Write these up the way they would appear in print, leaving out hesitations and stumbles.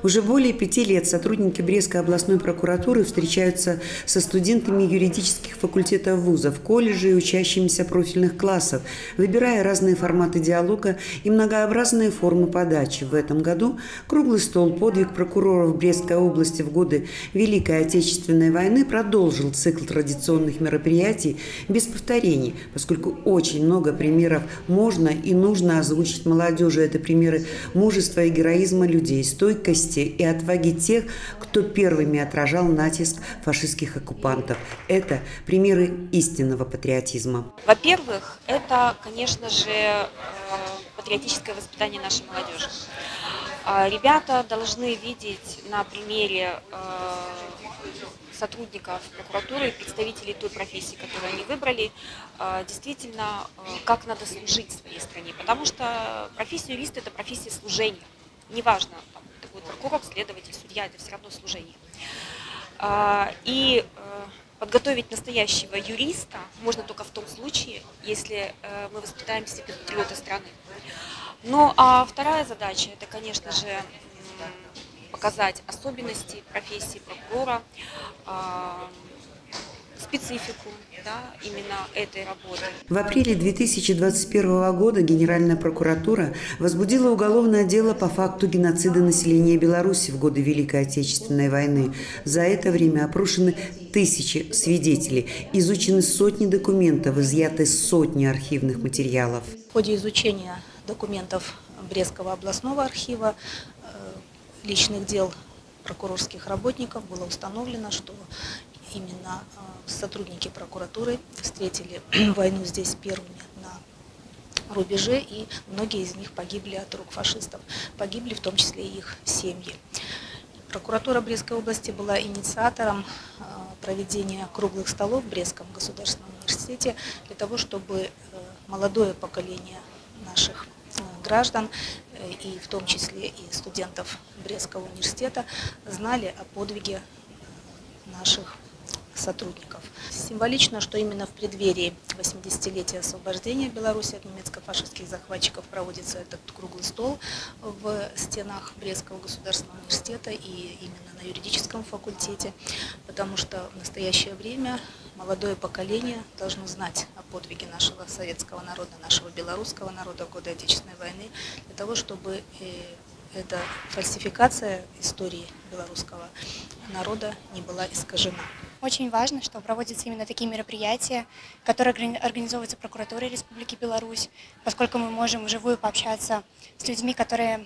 Уже более 5 лет сотрудники Брестской областной прокуратуры встречаются со студентами юридических факультетов вузов, колледжей и учащимися профильных классов, выбирая разные форматы диалога и многообразные формы подачи. В этом году круглый стол «Подвиг прокуроров Брестской области в годы Великой Отечественной войны» продолжил цикл традиционных мероприятий без повторений, поскольку очень много примеров можно и нужно озвучить молодежи. Это примеры мужества и героизма людей, стойкости и отваги тех, кто первыми отражал натиск фашистских оккупантов. Это примеры истинного патриотизма. Во-первых, это, конечно же, патриотическое воспитание нашей молодежи. Ребята должны видеть на примере сотрудников прокуратуры, представителей той профессии, которую они выбрали, действительно, как надо служить своей стране. Потому что профессия юриста – это профессия служения. Неважно, это будет прокурор, следователь, судья, это все равно служение. И подготовить настоящего юриста можно только в том случае, если мы воспитаем в себе патриота страны. Ну а вторая задача – это, конечно же, показать особенности профессии прокурора, специфику, да, именно этой работы. В апреле 2021 года Генеральная прокуратура возбудила уголовное дело по факту геноцида населения Беларуси в годы Великой Отечественной войны. За это время опрошены тысячи свидетелей, изучены сотни документов, изъяты сотни архивных материалов. В ходе изучения документов Брестского областного архива личных дел прокурорских работников было установлено, что именно сотрудники прокуратуры встретили войну здесь первыми на рубеже, и многие из них погибли от рук фашистов. Погибли в том числе и их семьи. Прокуратура Брестской области была инициатором проведения круглых столов в Брестском государственном университете для того, чтобы молодое поколение наших граждан, и в том числе и студентов Брестского университета, знали о подвиге наших сотрудников. Символично, что именно в преддверии 80-летия освобождения Беларуси от немецко-фашистских захватчиков проводится этот круглый стол в стенах Брестского государственного университета и именно на юридическом факультете, потому что в настоящее время молодое поколение должно знать о подвиге нашего советского народа, нашего белорусского народа в годы Отечественной войны, для того, чтобы эта фальсификация истории белорусского народа не была искажена. Очень важно, что проводятся именно такие мероприятия, которые организовываются прокуратурой Республики Беларусь, поскольку мы можем вживую пообщаться с людьми, которые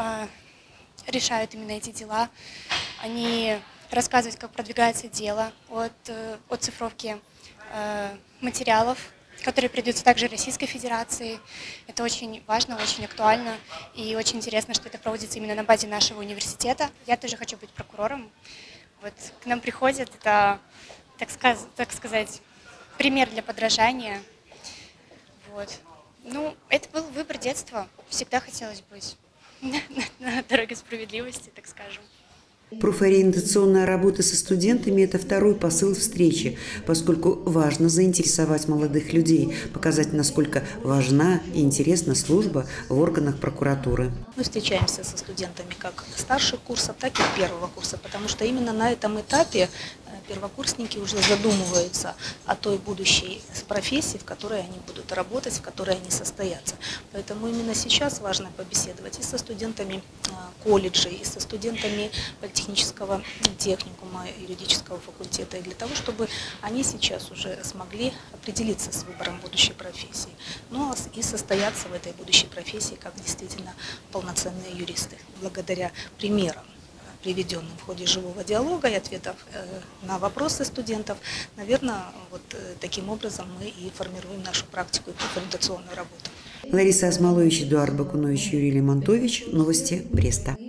решают именно эти дела. Они рассказывают, как продвигается дело, от цифровки материалов, которые передаются также Российской Федерации. Это очень важно, очень актуально и очень интересно, что это проводится именно на базе нашего университета. Я тоже хочу быть прокурором. Вот к нам приходят, это, так сказать, пример для подражания. Вот. Ну, это был выбор детства. Всегда хотелось быть на дороге справедливости, так скажем. Профориентационная работа со студентами – это второй посыл встречи, поскольку важно заинтересовать молодых людей, показать, насколько важна и интересна служба в органах прокуратуры. Мы встречаемся со студентами как старших курсов, так и первого курса, потому что именно на этом этапе первокурсники уже задумываются о той будущей профессии, в которой они будут работать, в которой они состоятся. Поэтому именно сейчас важно побеседовать и со студентами колледжей, и со студентами политехнического техникума, юридического факультета, и для того, чтобы они сейчас уже смогли определиться с выбором будущей профессии, ну и состояться в этой будущей профессии как действительно полноценные юристы, благодаря примерам, приведенным в ходе живого диалога и ответов на вопросы студентов. Наверное, вот таким образом мы и формируем нашу практику и профориентационную работу. Лариса Осмолович, Эдуард Бакунович, Юрий Лемонтович. Новости Бреста.